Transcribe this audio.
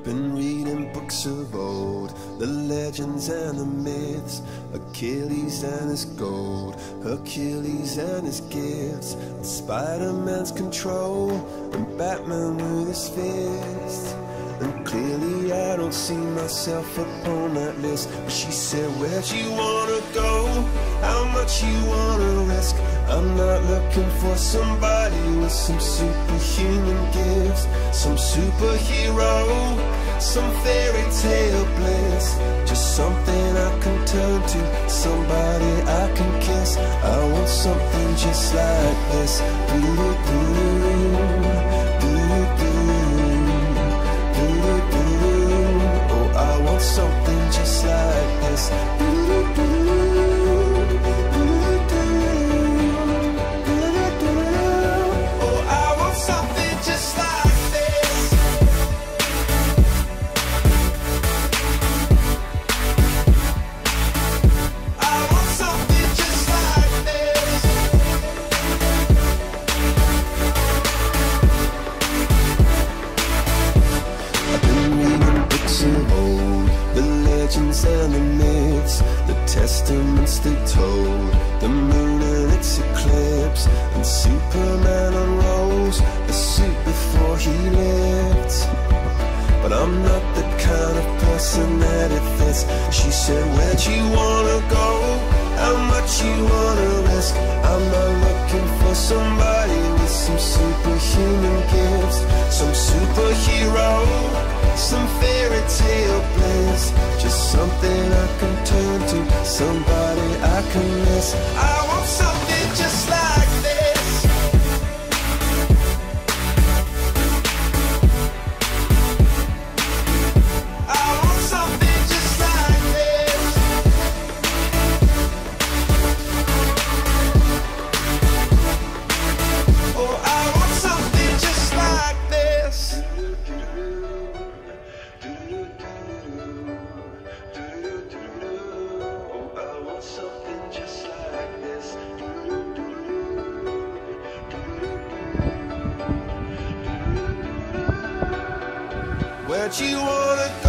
been reading books of old, the legends and the myths, Achilles and his gold, Hercules and his gifts, Spider-Man's control, and Batman with his fist. And clearly I don't see myself upon that list. But she said, where'd you wanna go? How much you wanna risk? I'm not looking for somebody with some superhuman gifts, some superhero, some fairy tale bliss. Just something I can turn to, somebody I can kiss. I want something just like this. Oh, I want something just like this. And the myths, the testaments they told, the moon and its eclipse, and Superman unrolls the suit before he lived. But I'm not the kind of person that it fits. She said, where'd you wanna go? How much you wanna risk? I'm not looking for somebody with some superhuman gifts, some superhero, some fairy tale bliss. Just something I can turn to, somebody I can miss. I want something just like this. I want something just like this. Oh, I want something just like this. Where'd you wanna